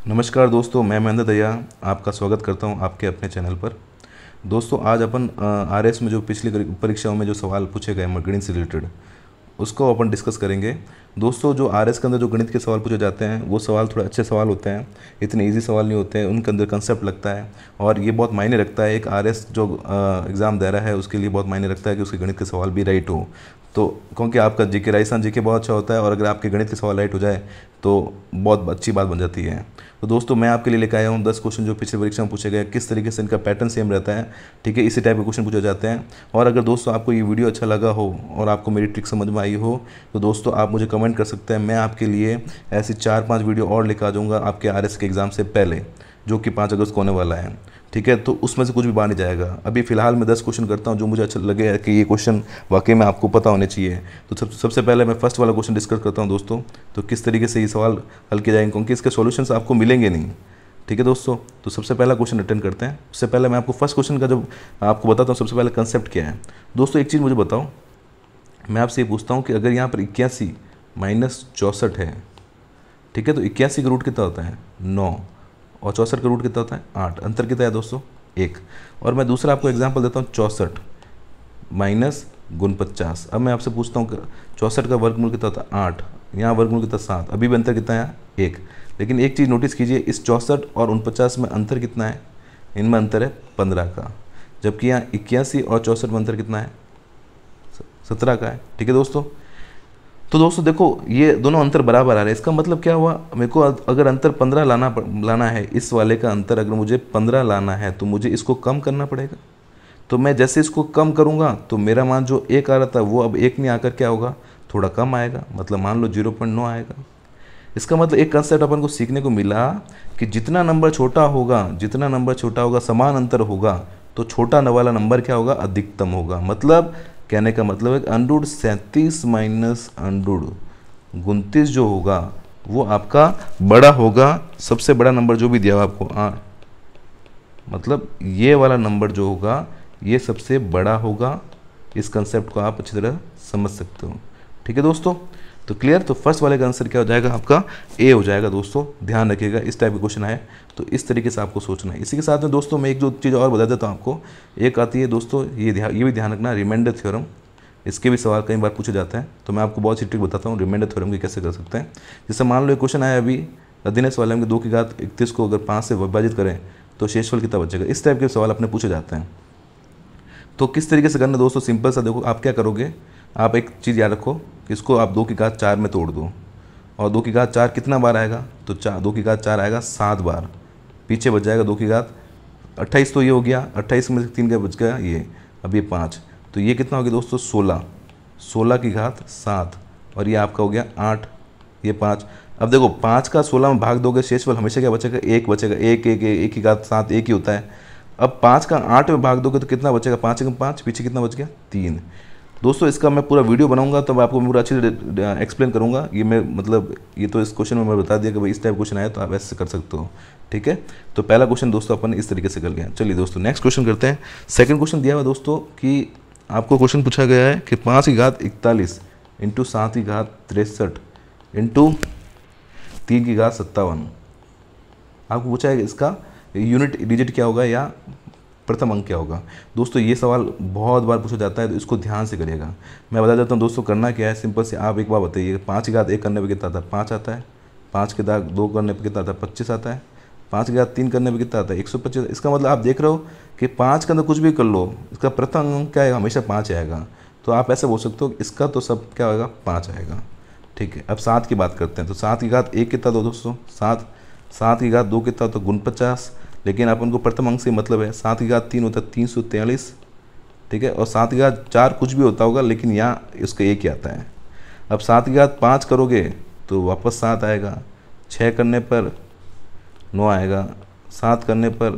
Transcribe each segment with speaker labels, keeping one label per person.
Speaker 1: नमस्कार दोस्तों, मैं महेंद्र दया आपका स्वागत करता हूं आपके अपने चैनल पर। दोस्तों आज अपन आरएस में जो पिछली परीक्षाओं में जो सवाल पूछे गए गणित से रिलेटेड उसको अपन डिस्कस करेंगे। दोस्तों जो आरएस के अंदर जो गणित के सवाल पूछे जाते हैं वो सवाल थोड़े अच्छे सवाल होते हैं, इतने इजी सवाल नहीं होते हैं, उनके अंदर कंसेप्ट लगता है और ये बहुत मायने रखता है। एक आरएस जो एग्ज़ाम दे रहा है उसके लिए बहुत मायने रखता है कि उसके गणित के सवाल भी राइट हो। तो क्योंकि आपका जीके राजस्थान जीके बहुत अच्छा होता है और अगर आपके गणित के सवाल राइट हो जाए तो बहुत अच्छी बात बन जाती है। तो दोस्तों मैं आपके लिए लेकर आया हूँ 10 क्वेश्चन जो पिछले परीक्षा में पूछे गए, किस तरीके से इनका पैटर्न सेम रहता है, ठीक है, इसी टाइप के क्वेश्चन पूछे जाते हैं। और अगर दोस्तों आपको ये वीडियो अच्छा लगा हो और आपको मेरी ट्रिक समझ में आई हो तो दोस्तों आप मुझे कमेंट कर सकते हैं। मैं आपके लिए ऐसी 4-5 वीडियो और लेकर आ जाऊँगा आपके आरएस के एग्ज़ाम से पहले, जो कि 5 अगस्त को होने वाला है, ठीक है। तो उसमें से कुछ भी बाहर नहीं जाएगा। अभी फ़िलहाल मैं 10 क्वेश्चन करता हूँ जो मुझे अच्छा लगे कि ये क्वेश्चन वाकई में आपको पता होने चाहिए। तो सबसे पहले मैं फर्स्ट वाला क्वेश्चन डिस्कस करता हूँ दोस्तों। तो किस तरीके से ये सवाल हल किए जाएंगे, क्योंकि इसके सॉल्यूशंस आपको मिलेंगे नहीं, ठीक है दोस्तों। तो सबसे पहला क्वेश्चन अटेंड करते हैं। उससे पहले मैं आपको फर्स्ट क्वेश्चन का जब आपको बताता हूँ सबसे पहले कंसेप्ट क्या है। दोस्तों एक चीज़ मुझे बताओ, मैं आपसे ये पूछता हूँ कि अगर यहाँ पर 81 माइनस 64 है, ठीक है, तो 81 का रूट कितना होता है 9 और 64 का रूट कितना होता है 8। अंतर कितना है दोस्तों 1। और मैं दूसरा आपको एग्जांपल देता हूँ 64 माइनस गुण 50। अब मैं आपसे पूछता हूँ कि 64 का वर्गमूल कितना होता है 8, यहाँ वर्गमूल कितना 7, अभी भी अंतर कितना है 1। लेकिन एक चीज़ नोटिस कीजिए, इस 64 और 49 में अंतर कितना है, इनमें अंतर है 15 का, जबकि यहाँ 81 और 64 में अंतर कितना है 17 का है, ठीक है दोस्तों। तो दोस्तों देखो ये दोनों अंतर बराबर आ रहे हैं, इसका मतलब क्या हुआ, मेरे को अगर अंतर 15 लाना है, इस वाले का अंतर अगर मुझे 15 लाना है तो मुझे इसको कम करना पड़ेगा। तो मैं जैसे इसको कम करूँगा तो मेरा मान जो 1 आ रहा था वो अब 1 नहीं आकर क्या होगा, थोड़ा कम आएगा, मतलब मान लो 0.9 आएगा। इसका मतलब एक कंसेप्ट अपन को सीखने को मिला कि जितना नंबर छोटा होगा समान अंतर होगा तो छोटा वाला नंबर क्या होगा, अधिकतम होगा। मतलब कहने का मतलब है अंडूड 37 माइनस अंडूड 29 जो होगा वो आपका बड़ा होगा। सबसे बड़ा नंबर जो भी दिया हुआ आपको मतलब ये वाला नंबर जो होगा ये सबसे बड़ा होगा। इस कंसेप्ट को आप अच्छी तरह समझ सकते हो, ठीक है दोस्तों। तो क्लियर, तो फर्स्ट वाले का आंसर क्या हो जाएगा आपका ए हो जाएगा दोस्तों। ध्यान रखिएगा इस टाइप के क्वेश्चन आए तो इस तरीके से आपको सोचना है। इसी के साथ में दोस्तों मैं एक जो चीज़ और बता देता हूँ आपको, एक आती है दोस्तों ये भी ध्यान रखना, रिमाइंडर थ्योरम। इसके भी सवाल कई बार पूछे जाते हैं, तो मैं आपको बहुत सी ट्रिक बताता हूँ रिमाइंडर थ्योरम की कैसे कर सकते हैं। जैसे मान लो एक क्वेश्चन आया अभी अधीनस्थ वाले में 2 की घात 31 को अगर 5 से विभाजित करें तो शेषफल कितना बचेगा। इस टाइप के सवाल अपने पूछे जाते हैं। तो किस तरीके से करना दोस्तों, सिंपल सा देखो, आप क्या करोगे, आप एक चीज़ याद रखो कि इसको आप 2 की घात 4 में तोड़ दो और 2 की घात 4 कितना बार आएगा, तो 2 की घात 4 आएगा 7 बार, पीछे बच जाएगा 2 की घात 28। तो ये हो गया 28 में से 3 का बच गया ये, अब ये 5, तो ये कितना हो गया दोस्तों 16 की घात 7 और ये आपका हो गया 8, ये 5। अब देखो 5 का 16 में भाग दोगे शेषफल हमेशा क्या बचेगा, 1 बचेगा। 1 की घात 7 1 ही होता है। अब 5 का 8 में भाग दोगे तो कितना बचेगा, 5 1 5, पीछे कितना बच गया 3। दोस्तों इसका मैं पूरा वीडियो बनाऊंगा तब आपको पूरा अच्छे से एक्सप्लेन करूंगा। ये मैं मतलब ये तो इस क्वेश्चन में मैं बता दिया कि भाई इस टाइप क्वेश्चन आया तो आप ऐसे कर सकते हो, ठीक है। तो पहला क्वेश्चन दोस्तों अपन इस तरीके से कर गया। चलिए दोस्तों नेक्स्ट क्वेश्चन करते हैं। सेकंड क्वेश्चन दिया हुआ दोस्तों कि आपको क्वेश्चन पूछा गया है कि 5 की घात 41 इंटू 7 की घात 63 इंटू 3 की घात 57। आपको पूछा है कि इसका यूनिट डिजिट क्या होगा या प्रथम अंक क्या होगा। दोस्तों ये सवाल बहुत बार पूछा जाता है तो इसको ध्यान से करिएगा। मैं बता देता हूँ दोस्तों करना क्या है, सिंपल से आप एक बार बताइए 5 की घात 1 करने पर कितना आता है 5 आता है, 5 की घात 2 करने पर कितना आता है 25 आता है, 5 की घात 3 करने पर कितना आता है 125। इसका मतलब आप देख रहे हो कि 5 के अंदर कुछ भी कर लो इसका प्रथम अंक क्या आएगा, हमेशा 5 आएगा। तो आप ऐसे बोल सकते हो इसका तो सब क्या होगा 5 आएगा, ठीक है। अब 7 की बात करते हैं। तो 7 की घात 1 कितना दो दोस्तों 7, 7 की घात 2 कितना होता है गुण 50, लेकिन अपन को प्रथम अंक से मतलब है। 7 की घात 3 होता है 343, ठीक है। और 7 की घात 4 कुछ भी होता होगा लेकिन यहाँ इसका 1 ही आता है। अब 7 की घात 5 करोगे तो वापस 7 आएगा, 6 करने पर 9 आएगा, 7 करने पर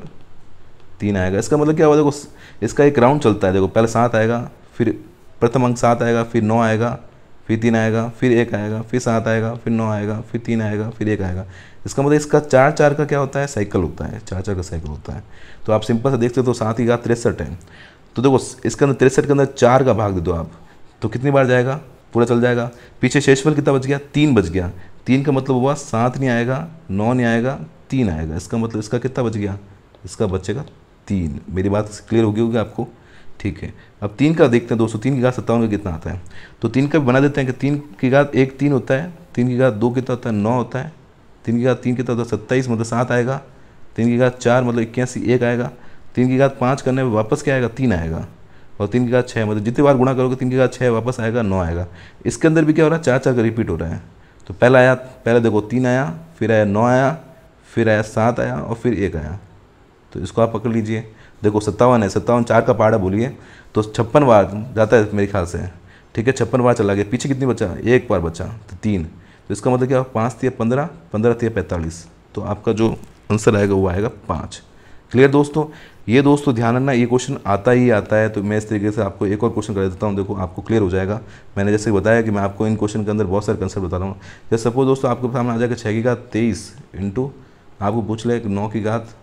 Speaker 1: 3 आएगा। इसका मतलब क्या हुआ, देखो इसका एक राउंड चलता है। देखो पहले 7 आएगा, फिर प्रथम अंक 7 आएगा, फिर 9 आएगा, फिर 3 आएगा, फिर 1 आएगा, फिर 7 आएगा, फिर 9 आएगा, फिर 3 आएगा, फिर 1 आएगा। इसका मतलब इसका 4 का क्या होता है, साइकिल होता है, 4 का साइकिल होता है। तो आप सिंपल से देखते हो तो 7 की घात 63 है, तो देखो इसके अंदर 63 के अंदर 4 का भाग दे दो आप तो कितनी बार जाएगा, पूरा चल जाएगा। पीछे शेषफल कितना बच गया 3 बच गया। 3 का मतलब हुआ 7 नहीं आएगा, 9 नहीं आएगा, 3 आएगा। इसका मतलब इसका कितना बच गया, इसका बचेगा 3। मेरी बात क्लियर होगी आपको, ठीक है। अब 3 का देखते हैं दोस्तों, 3 की घात 57 का कितना आता है। तो 3 का भी बना देते हैं कि 3 की घात 1 3 होता है, 3 की घात 2 कितना होता है 9 होता है, 3 की घात 3 कितना होता है 27 मतलब 7 आएगा, 3 की घात 4 मतलब 81 1 आएगा, 3 की घात 5 करने में वापस क्या आएगा 3 आएगा, और 3 की घात 6 मतलब जितनी बार गुणा करोगे 3 की घात 6 वापस आएगा 9 आएगा। इसके अंदर भी क्या हो रहा है 4 4 का रिपीट हो रहा है। तो पहले देखो 3 आया, फिर आया 9 आया, फिर आया 7 आया और फिर 1 आया। तो इसको आप पकड़ लीजिए, देखो 57 है, 57 4 का पहाड़ा बोलिए तो 56 बार जाता है मेरे ख्याल से, ठीक है। 56 बार चला गया, पीछे कितनी बचा, 1 बार बचा तो 3। तो इसका मतलब क्या 5 3 15, 15 3 45। तो आपका जो आंसर आएगा वो आएगा 5। क्लियर दोस्तों। ये दोस्तों ध्यान रखना, ये क्वेश्चन आता ही आता है। तो मैं इस तरीके से आपको एक और क्वेश्चन कर देता हूँ, देखो आपको क्लियर हो जाएगा। मैंने जैसे बताया कि मैं आपको इन क्वेश्चन के अंदर बहुत सारे कंसेप्ट बता रहा हूँ। जैसे सपोज दोस्तों आपके सामने आ जाएगा 6 की घात 23 इंटू आपको पूछ ले 9 की घात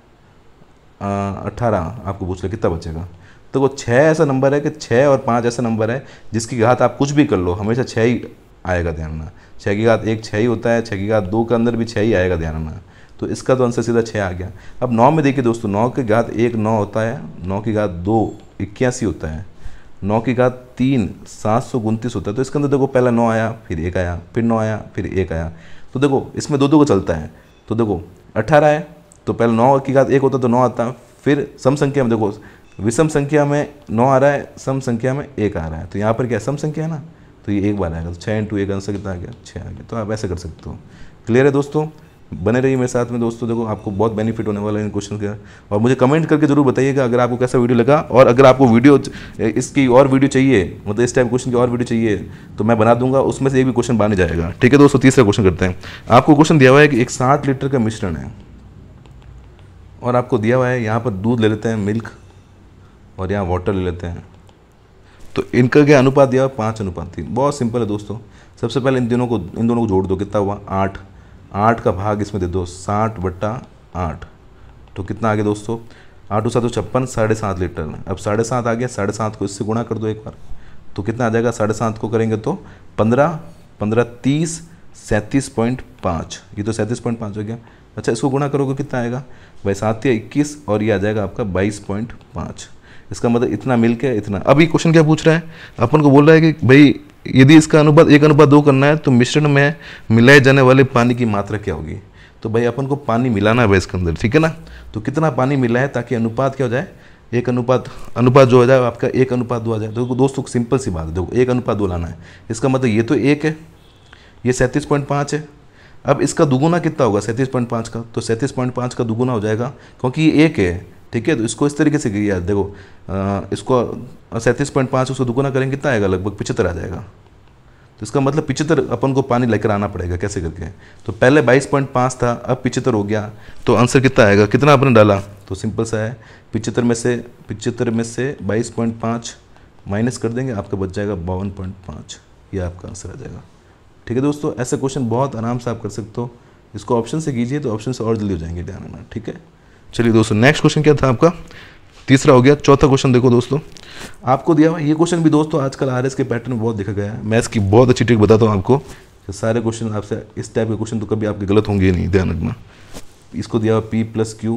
Speaker 1: 18, आपको पूछ ले कितना बचेगा। तो वो 6 ऐसा नंबर है कि 6 और 5 ऐसा नंबर है जिसकी घात आप कुछ भी कर लो हमेशा 6 ही आएगा, ध्यान रखना। 6 की घात 1 6 ही होता है, 6 की घात 2 के अंदर भी 6 ही आएगा, ध्यान रखना। तो इसका तो आंसर सीधा 6 आ गया। अब 9 में देखिए दोस्तों, 9 की घात 1 9 होता है, 9 की घात 2 81 होता है, 9 की घात 3 729 होता है। तो इसके अंदर देखो पहला 9 आया, फिर 1 आया, फिर 9 आया, फिर 1 आया। तो देखो इसमें 2 2 को चलता है। तो देखो 18 है तो पहले 9 की घात 1 होता तो 9 आता, फिर सम संख्या में देखो विषम संख्या में 9 आ रहा है, सम संख्या में 1 आ रहा है। तो यहाँ पर क्या सम संख्या है ना, तो ये एक बार आएगा। तो 6 इंटू 1 आंसर कितना आ गया 6 आ गया। तो आप ऐसे कर सकते हो। क्लियर है दोस्तों, बने रहिए मेरे साथ में दोस्तों, देखो आपको बहुत बेनिफिट होने वाला है इन क्वेश्चन का। और मुझे कमेंट करके जरूर बताइएगा अगर आपको कैसा वीडियो लगा, और अगर आपको वीडियो इसकी और वीडियो चाहिए, मतलब इस टाइप क्वेश्चन की और वीडियो चाहिए तो मैं बना दूंगा, उसमें से एक भी क्वेश्चन बन जाएगा, ठीक है दोस्तों। तीसरा क्वेश्चन करते हैं। आपको क्वेश्चन दिया हुआ है कि एक 60 लीटर का मिश्रण है और आपको दिया हुआ है यहाँ पर दूध ले लेते हैं मिल्क और यहाँ वाटर ले लेते हैं। तो इनका क्या अनुपात दिया हुआ 5:3। बहुत सिंपल है दोस्तों। सबसे पहले इन दोनों को जोड़ दो, कितना हुआ 8, 8 का भाग इसमें दे दो 60/8। तो कितना आ गया दोस्तों 8 7 56 7.5 लीटर। अब 7.5 आ गया, 7.5 को इससे गुणा कर दो एक बार, तो कितना आ जाएगा 7.5 को करेंगे तो 15 15 30 37.5। ये तो 37.5 हो गया। अच्छा इसको गुणा करोगे कितना आएगा भाई 7 या 21 और ये आ जाएगा आपका 22.5। इसका मतलब इतना मिल के इतना। अब ये क्वेश्चन क्या पूछ रहा है, अपन को बोल रहा है कि भाई यदि इसका अनुपात 1:2 करना है तो मिश्रण में मिलाए जाने वाले पानी की मात्रा क्या होगी। तो भाई अपन को पानी मिलाना है इसके अंदर, ठीक है ना। तो कितना पानी मिला है ताकि अनुपात क्या हो जाए, अनुपात जो हो जाए आपका 1:2 आ जाए। तो दोस्तों सिंपल सी बात है, देखो 1:2 लाना है। इसका मतलब ये तो 1 है, ये 37.5 है। अब इसका दुगुना कितना होगा 37.5 का, तो 37.5 का दुगुना हो जाएगा क्योंकि ये 1 है, ठीक है। तो इसको इस तरीके से किया, देखो इसको 37.5 उसको दुगुना करेंगे कितना आएगा, लगभग 75 आ जाएगा। तो इसका मतलब 75 अपन को पानी लेकर आना पड़ेगा, कैसे करके। तो पहले 22.5 था, अब 75 हो गया। तो आंसर कितना आएगा, कितना आपने डाला, तो सिंपल सा है 75 में से 22.5 माइनस कर देंगे, आपका बच जाएगा 52.5। ये आपका आंसर आ जाएगा, ठीक है दोस्तों। ऐसे क्वेश्चन बहुत आराम से आप कर सकते हो। इसको ऑप्शन से कीजिए तो ऑप्शन से और जल्दी हो जाएंगे, ध्यान रखना, ठीक है। चलिए दोस्तों नेक्स्ट क्वेश्चन क्या था आपका, तीसरा हो गया। चौथा क्वेश्चन देखो दोस्तों, आपको दिया हुआ ये क्वेश्चन भी दोस्तों आजकल आरएस के पैटर्न में बहुत देखा गया है। मैं इसकी बहुत अच्छी ट्रिक बताता हूँ आपको कि सारे क्वेश्चन आपसे इस टाइप के क्वेश्चन तो कभी आपके गलत होंगे ही नहीं, ध्यान रखना। इसको दिया हुआ P+Q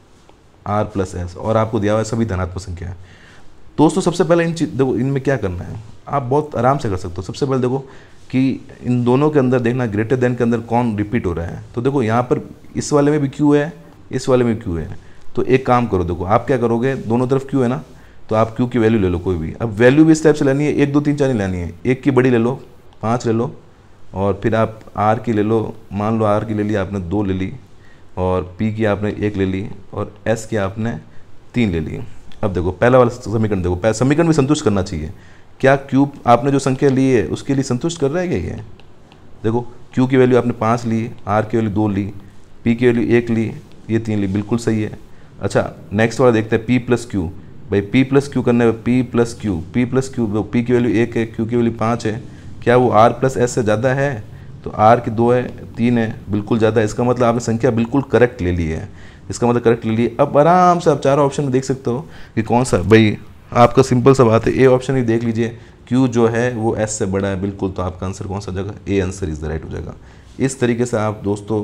Speaker 1: R+S और आपको दिया हुआ है सभी धनात्मक संख्या है। दोस्तों सबसे पहले देखो इनमें क्या करना है, आप बहुत आराम से कर सकते हो। सबसे पहले देखो कि इन दोनों के अंदर देखना ग्रेटर देन के अंदर कौन रिपीट हो रहा है। तो देखो यहाँ पर इस वाले में भी Q है, इस वाले में Q है। तो एक काम करो, देखो आप क्या करोगे, दोनों तरफ Q है ना, तो आप Q की वैल्यू ले लो कोई भी। अब वैल्यू भी इस टाइप से लेनी है, 1 2 3 4 नहीं लेनी है, 1 की बड़ी ले लो, 5 ले लो, और फिर आप R की ले लो, मान लो R की ले ली आपने 2 ले ली, और P की आपने 1 ले ली, और S की आपने 3 ले ली। अब देखो पहला वाला समीकरण देखो, पहला समीकरण भी संतुष्ट करना चाहिए। क्या Q आपने जो संख्या ली है उसके लिए संतुष्ट कर रहा है क्या ये। देखो Q की वैल्यू आपने 5 ली, R की वैल्यू 2 ली, P की वैल्यू 1 ली, ये 3 ली, बिल्कुल सही है। अच्छा नेक्स्ट वाला देखते हैं P+Q। भाई P+Q करने में P+Q P की वैल्यू 1 है, Q की वैल्यू 5 है, क्या वो R+S से ज़्यादा है। तो R की 2 है, 3 है, बिल्कुल ज़्यादा है। इसका मतलब आपने संख्या बिल्कुल करेक्ट ले ली है, इसका मतलब करेक्ट ले लिए। अब आराम से आप चारों ऑप्शन में देख सकते हो कि कौन सा, भाई आपका सिंपल सा बात है, ए ऑप्शन ही देख लीजिए, Q जो है वो S से बड़ा है बिल्कुल, तो आपका आंसर कौन सा हो जाएगा, A answer is the right हो जाएगा। इस तरीके से आप दोस्तों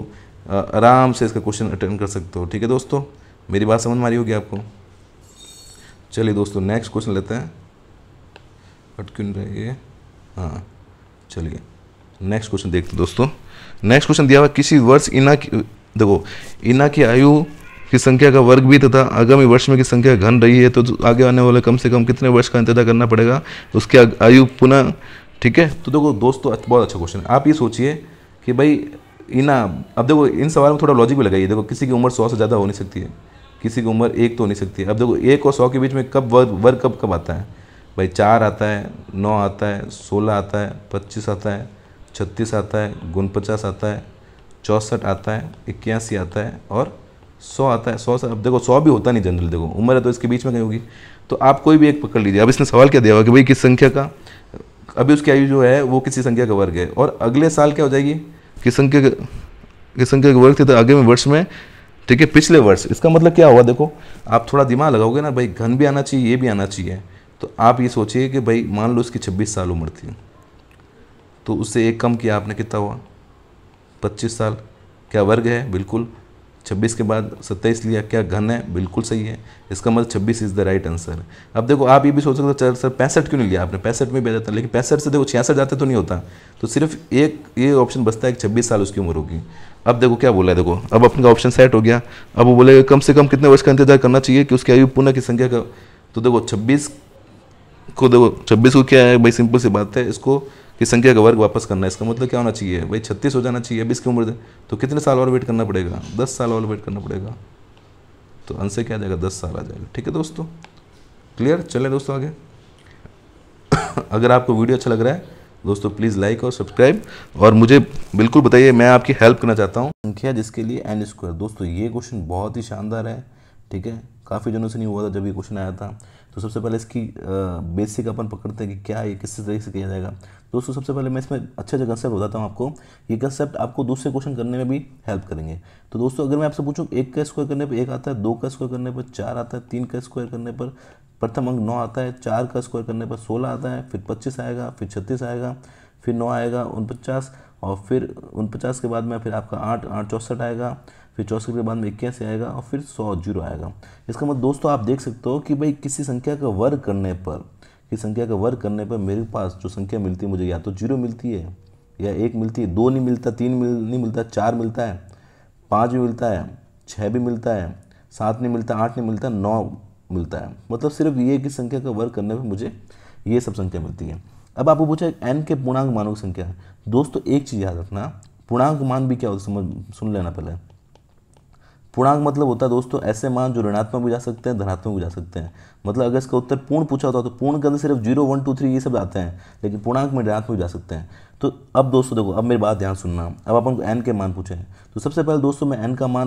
Speaker 1: आराम से इसका क्वेश्चन अटेंड कर सकते हो। ठीक है दोस्तों, मेरी बात समझ में आ रही होगी आपको। चलिए दोस्तों नेक्स्ट क्वेश्चन लेते हैं। कट क्यों नहीं रही है? हाँ चलिए नेक्स्ट क्वेश्चन देखते हैं दोस्तों। नेक्स्ट क्वेश्चन दिया हुआ किसी वर्ष इना की, देखो इना की आयु की संख्या का वर्ग भी तथा आगामी वर्ष में की संख्या घन रही है, तो आगे आने वाले कम से कम कितने वर्ष का इंतजार करना पड़ेगा उसकी आयु पुनः। ठीक है, तो देखो दोस्तों बहुत अच्छा क्वेश्चन है। आप ये सोचिए कि भाई इना, अब देखो इन सवाल में थोड़ा लॉजिक भी लगाइए। देखो किसी की उम्र 100 से ज़्यादा हो नहीं सकती है, किसी की उम्र 1 तो हो नहीं सकती है। अब देखो 1 और 100 के बीच में कब वर्ग कब आता है भाई? 4 आता है, 9 आता है, 16 आता है, 25 आता है, 36 आता है, 49 आता है, 64 आता है, 81 आता है और 100 आता है। 100 से, अब देखो 100 भी होता नहीं जनरल, देखो उम्र है तो इसके बीच में कहीं होगी। तो आप कोई भी एक पकड़ लीजिए। अब इसने सवाल क्या दिया हुआ कि भाई किस संख्या का, अभी उसकी आयु जो है वो किसी संख्या का वर्ग है, और अगले साल क्या हो जाएगी किस संख्या का वर्ग थे, तो आगे में वर्ष में। ठीक है, पिछले वर्ष, इसका मतलब क्या हुआ? देखो आप थोड़ा दिमाग लगाओगे ना भाई, घन भी आना चाहिए, ये भी आना चाहिए। तो आप ये सोचिए कि भाई मान लो उसकी 26 साल उम्र थी, तो उससे एक कम किया आपने, कितना हुआ? 25 साल। क्या वर्ग है? बिल्कुल। 26 के बाद 27 लिया, क्या घन है? बिल्कुल सही है। इसका मतलब 26 इज़ द राइट आंसर। अब देखो आप ये भी सोच सकते हो सर 65 क्यों नहीं लिया आपने? 65 में भी आ जाता, लेकिन 65 से देखो 66 जाते तो नहीं होता। तो सिर्फ एक ये ऑप्शन बचता है कि 26 साल उसकी उम्र होगी। अब देखो क्या बोला है, देखो अब अपने का ऑप्शन सेट हो गया। अब वो बोलेगा कम से कम कितने वर्ष का इंतजार करना चाहिए कि उसकी आयु पुनः की संख्या का। तो देखो 26 को क्या है भाई, सिंपल सी बात है, इसको की संख्या का वर्ग वापस करना है। इसका मतलब क्या होना चाहिए भाई? 36 हो जाना चाहिए। 20 की उम्र तो कितने साल और वेट करना पड़ेगा? 10 साल और वेट करना पड़ेगा। तो आंसर क्या आ जाएगा? 10 साल आ जाएगा। ठीक है दोस्तों, क्लियर? चले दोस्तों आगे। अगर आपको वीडियो अच्छा लग रहा है दोस्तों प्लीज़ लाइक और सब्सक्राइब, और मुझे बिल्कुल बताइए, मैं आपकी हेल्प करना चाहता हूँ। संख्या जिसके लिए n²। दोस्तों ये क्वेश्चन बहुत ही शानदार है। ठीक है, काफ़ी दिनों से नहीं हुआ था जब ये क्वेश्चन आया था। तो सबसे पहले इसकी बेसिक अपन पकड़ते हैं कि क्या ये किस तरीके से किया जाएगा। दोस्तों सबसे पहले मैं इसमें अच्छे से कंसेप्ट बताता हूँ आपको। ये कंसेप्ट आपको दूसरे क्वेश्चन करने में भी हेल्प करेंगे। तो दोस्तों अगर मैं आपसे पूछूं 1 का स्क्वायर करने पर 1 आता है, 2 का स्क्वायर करने पर 4 आता है, 3 का स्क्वायर करने पर प्रथम अंक 9 आता है, 4 का स्क्वायर करने पर 16 आता है, फिर 25 आएगा, फिर 36 आएगा, फिर 9 आएगा 49, और फिर 49 के बाद में फिर आपका 8 64 आएगा, फिर 64 के बाद में 81 आएगा, और फिर 100 जीरो आएगा। इसका मतलब दोस्तों आप देख सकते हो कि भाई किसी संख्या का वर्ग करने पर मेरे पास जो संख्या मिलती है मुझे, या तो 0 मिलती है, या 1 मिलती है, 2 नहीं मिलता, 3 नहीं मिलता, 4 मिलता है, 5 भी मिलता है, 6 भी मिलता है, 7 नहीं मिलता, 8 नहीं मिलता, 9 मिलता है। मतलब सिर्फ ये कि संख्या का वर्ग करने पर मुझे ये सब संख्या मिलती है। अब आपको पूछा n के पूर्णांक मानों की संख्या है। दोस्तों एक चीज़ याद रखना, पूर्णांक मान भी क्या होता है सुन लेना पहले। पूर्णांक मतलब होता है दोस्तों ऐसे मान जो ऋणात्मक भी जा सकते हैं, धनात्मक भी जा सकते हैं। मतलब अगर इसका उत्तर पूर्ण पूछा होता तो पूर्ण के अंदर सिर्फ 0 1 2 3 ये सब आते हैं, लेकिन पूर्णांक में ऋणात्मक भी जा सकते हैं। तो अब दोस्तों देखो, अब मेरी बात ध्यान सुनना। अब अपन को n के मान पूछे हैं, तो सबसे पहले दोस्तों मैं n का मान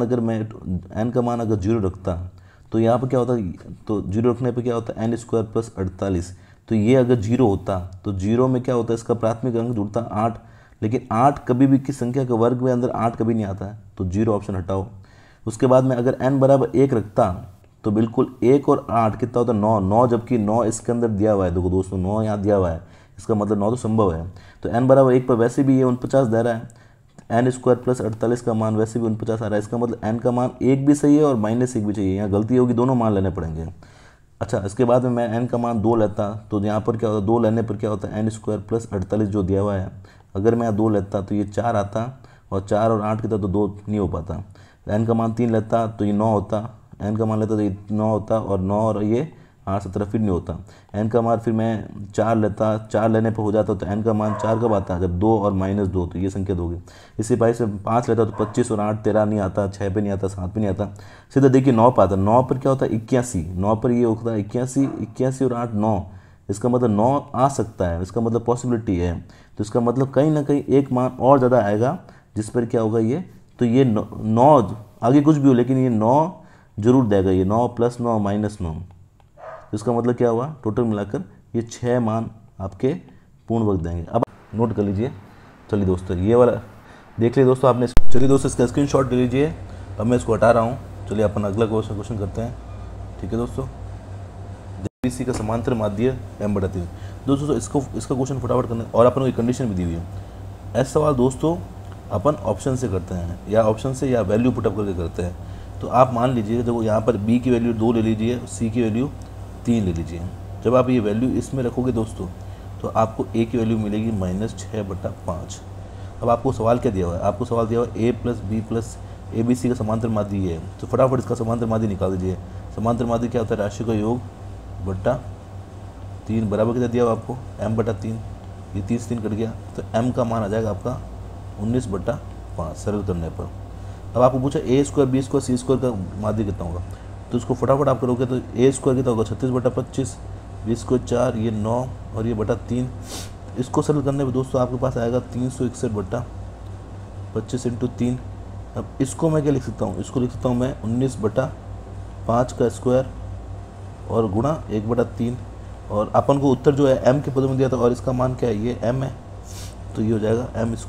Speaker 1: अगर 0 रखता तो यहाँ पर क्या होता है, तो 0 रखने पर क्या होता है n² + 48। तो ये अगर 0 होता तो 0 में क्या होता है, इसका प्राथमिक अंक जुड़ता 8, लेकिन 8 कभी भी किस संख्या के वर्ग में अंदर 8 कभी नहीं आता है, तो 0 ऑप्शन हटाओ। उसके बाद में अगर n = 1 रखता तो बिल्कुल 1 और 8 कितना होता है 9, जबकि 9 इसके अंदर दिया हुआ है। देखो दोस्तों 9 यहाँ दिया हुआ है, इसका मतलब 9 तो संभव है। तो n = 1 पर वैसे भी ये 49 दे रहा है, n² + 48 का मान वैसे भी 49 आ रहा है। इसका मतलब n का मान 1 भी सही है और -1 भी चाहिए। यहाँ गलती होगी, दोनों मान लेने पड़ेंगे। अच्छा, इसके बाद में मैं n का मान 2 लेता तो यहाँ पर क्या होता है, 2 लेने पर क्या होता है n² + 48 जो दिया हुआ है, अगर मैं 2 लेता तो ये 4 आता, और 4 और 8 कितना तो 2 नहीं हो पाता। n का मान 3 लेता तो ये 9 होता, n का मान लेता तो ये 9 होता, और 9 और ये 8 17 फिर नहीं होता। n का मान फिर मैं 4 लेता, 4 लेने पर हो जाता तो n का मान 4 कब आता है, जब 2 और -2 तो ये संख्या दोगे। इसी बाई से 5 लेता तो 25 और 8 13 नहीं आता, 6 पे नहीं आता, 7 पे नहीं आता, सीधा देखिए 9 पे आता। 9 पर क्या होता है 81, 9 पर ये होता है 81 और 8 9, इसका मतलब 9 आ सकता है, इसका मतलब पॉसिबिलिटी है। तो इसका मतलब कहीं ना कहीं एक मान और ज़्यादा आएगा जिस पर क्या होगा ये, तो ये 9 आगे कुछ भी हो लेकिन ये 9 जरूर देगा, ये 9 + 9 -9। इसका मतलब क्या हुआ, टोटल मिलाकर ये 6 मान आपके पूर्ण वर्ग देंगे। अब नोट कर लीजिए। चलिए दोस्तों ये वाला देख लीजिए दोस्तों आपने। चलिए दोस्तों इसका स्क्रीनशॉट ले लीजिए। अब मैं इसको हटा रहा हूँ। चलिए अपन अगला क्वेश्चन करते हैं। ठीक है दोस्तों, JBC का समांतर माध्य m/3। दोस्तों इसका क्वेश्चन फटाफट करना, और अपन को एक कंडीशन भी दी हुई है। ऐसा सवाल दोस्तों अपन ऑप्शन से करते हैं, या ऑप्शन से या वैल्यू पुटअप करके करते हैं। तो आप मान लीजिए देखो यहाँ पर बी की वैल्यू 2 ले लीजिए, सी की वैल्यू 3 ले लीजिए। जब आप ये वैल्यू इसमें रखोगे दोस्तों तो आपको ए की वैल्यू मिलेगी -6/5। अब आपको सवाल क्या दिया हुआ है, आपको सवाल दिया हुआ है a + b + abc का समांतर माध्य ये है, तो फटाफट इसका समांतर माध्य निकाल दीजिए। समांतर माध्य क्या होता है, राशि का योग बट्टा 3 बराबर कितना दिया हुआ आपको m/3, ये 3 से 3 कट गया, तो m का मान आ जाएगा आपका 19/5 सरल करने पर। अब आपको पूछा a² b² c² का माध्य कितना होगा, तो इसको फटाफट आप करोगे तो a² कितना होगा 36/25, b² 4, ये 9 और ये बटा 3। इसको सरल करने पर दोस्तों आपके पास आएगा 361/25 × 3। अब इसको मैं क्या लिख सकता हूँ, इसको लिख सकता हूँ मैं 19/5 का स्क्वायर और गुणा 1/3। और अपन को उत्तर जो है m के पदों में दिया था और इसका मान क्या है, ये m है, तो ये हो जाएगा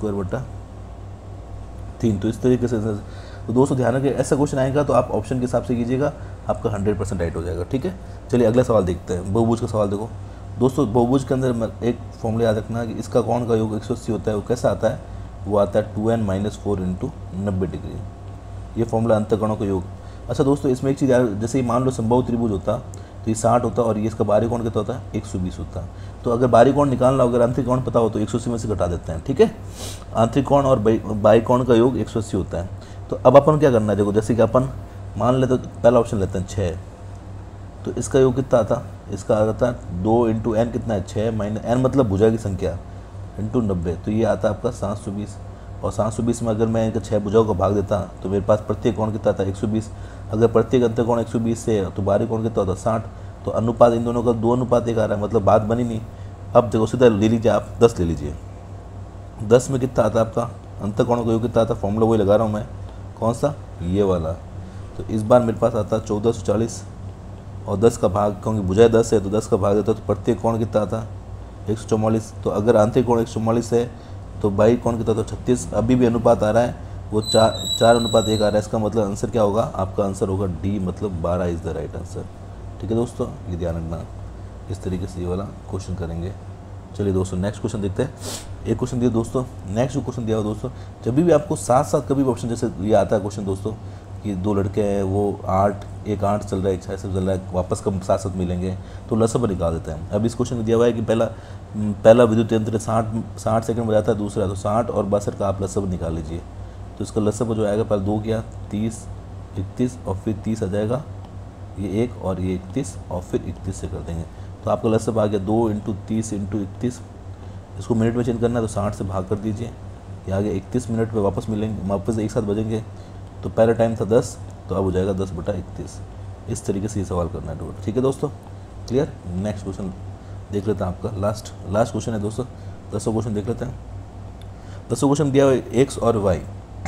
Speaker 1: m²/3। तो इस तरीके से तो दोस्तों ध्यान रखिए, ऐसा क्वेश्चन आएगा तो आप ऑप्शन के हिसाब से कीजिएगा, आपका 100% राइट हो जाएगा। ठीक है, चलिए अगला सवाल देखते हैं। बहुभुज का सवाल देखो दोस्तों, बहुभुज के अंदर एक फॉर्मूला याद रखना कि इसका कोण का योग 180 होता है। वो कैसा आता है, वो आता है 2n - 4 × 90 डिग्री, ये फॉर्मूला अंतःकोणों का योग। अच्छा दोस्तों इसमें एक चीज़ याद, जैसे मान लो समबाहु त्रिभुज होता तो ये 60 होता और ये इसका बाहरी कोण कितना होता है 120 होता। तो अगर बाहरी कोण निकालना हो, अगर आंतरिक कोण पता हो तो 180 में से घटा देते हैं। ठीक है, आंतरिक कोण और बाह्य कोण का योग 180 होता है। तो अब अपन क्या करना है, देखो जैसे कि अपन मान लेते तो पहला ऑप्शन लेते हैं 6, तो इसका योग कितना आता, इसका आता है 2 × n कितना है 6 - n मतलब भुजा की संख्या × 90, तो ये आता है आपका 720। और 720 में अगर मैं इनका 6 भुजाओं का भाग देता तो मेरे पास प्रत्येक कोण कितना आता है 120। अगर प्रत्येक अंतःकोण 120 से है तो बाहरी कोण कितना होता है 60। तो अनुपात इन दोनों का 2:1 आ रहा है, मतलब बात बनी नहीं। अब देखो सीधा ले लीजिए आप 10 ले लीजिए, 10 में कितना आता है आपका अंतःकोणों का योग कितना आता है, फॉर्मूला वही लगा रहा हूँ मैं, कौन सा, ये वाला। तो इस बार मेरे पास आता है 1440 और 10 का भाग, क्योंकि भुजा 10 है तो 10 का भाग देता तो प्रत्येक कोण कितना आता है 144। तो अगर आंतरिक कोण 144 है तो बाह्य कोण कितना, तो 36। अभी भी अनुपात आ रहा है वो 4:1 आ रहा है। इसका मतलब आंसर क्या होगा, आपका आंसर होगा डी, मतलब 12 इज़ द राइट आंसर। ठीक है दोस्तों, ये ध्यान रखना, इस तरीके से ये वाला क्वेश्चन करेंगे। चलिए दोस्तों नेक्स्ट क्वेश्चन देखते हैं। एक क्वेश्चन दिया दोस्तों, नेक्स्ट जो क्वेश्चन दिया हुआ दोस्तों, जब भी आपको साथ साथ कभी भी ऑप्शन जैसे ये आता है क्वेश्चन दोस्तों कि 2 लड़के हैं, वो 8 चल रहा है, 6 से चल रहा है, वापस कब साथ साथ मिलेंगे, तो लसब निकाल देते हैं। अब इस क्वेश्चन में दिया हुआ है कि पहला विद्युत यंत्र 60 सेकंड में जाता है, दूसरा तो 60 और 62 का आप लसब निकाल लीजिए। तो इसका लसब जो आएगा, पहले 2 किया 30, 31 और फिर 30 आ जाएगा, ये 1 और ये 31 और फिर 31 से कर देंगे। तो आपका लसब आ गया 2 × 30 × 31। इसको मिनट में चेंज करना है तो 60 से भाग कर दीजिए, ये आ गया 31 मिनट पे वापस मिलेंगे, वापस एक साथ बजेंगे। तो पहला टाइम था 10, तो अब हो जाएगा 10/31। इस तरीके से ये सवाल करना है टोटल। ठीक है दोस्तों, क्लियर। नेक्स्ट क्वेश्चन देख लेते हैं, आपका लास्ट क्वेश्चन है दोस्तों। 10वां क्वेश्चन देख लेते हैं। 10वां क्वेश्चन दिया हुआ है x और y।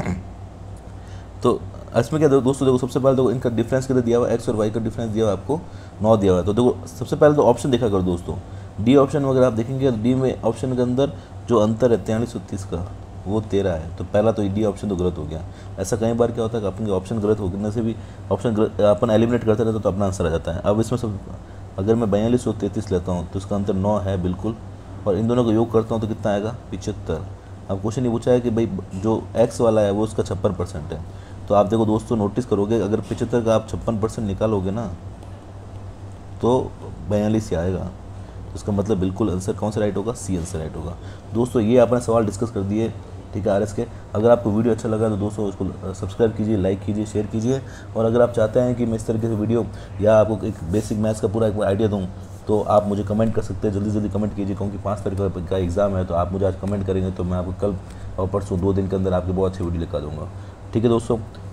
Speaker 1: तो इसमें क्या दोस्तों, देखो सबसे पहले देखो इनका डिफरेंस कितना दिया हुआ है, x और y का डिफरेंस दिया हुआ है आपको 9 दिया हुआ है। तो देखो सबसे पहले तो ऑप्शन देखा करो दोस्तों, डी ऑप्शन में अगर आप देखेंगे तो डी में ऑप्शन के अंदर जो अंतर है 43 और 30 का, वो 13 है। तो पहला तो डी ऑप्शन तो गलत हो गया। ऐसा कई बार क्या होता है कि अपने ऑप्शन गलत होने से भी अपन एलिमिनेट करते रहते तो अपना आंसर आ जाता है। अब इसमें सब अगर मैं 42 और 33 लेता हूँ तो इसका अंतर 9 है बिल्कुल, और इन दोनों का योग करता हूँ तो कितना आएगा 75। अब क्वेश्चन ये पूछा है कि भाई जो x वाला है वो उसका 56% है। तो आप देखो दोस्तों नोटिस करोगे, अगर 75 का आप 56% निकालोगे ना तो 42 ही आएगा। तो इसका मतलब बिल्कुल आंसर कौन सा राइट होगा, सी आंसर राइट होगा। दोस्तों ये आपने सवाल डिस्कस कर दिए, ठीक है आरएस के। अगर आपको वीडियो अच्छा लगा तो दोस्तों उसको सब्सक्राइब कीजिए, लाइक कीजिए, शेयर कीजिए। और अगर आप चाहते हैं कि मैं इस तरीके से वीडियो या आपको एक बेसिक मैथ्स का पूरा एक आइडिया दूँ तो आप मुझे कमेंट कर सकते हैं, जल्दी कमेंट कीजिए, क्योंकि 5 तारीख का एग्ज़ाम है। तो आप मुझे आज कमेंट करेंगे तो मैं आपको कल और परसों 2 दिन के अंदर आपके बहुत अच्छी वीडियो लिखा दूँगा। ठीक है दोस्तों,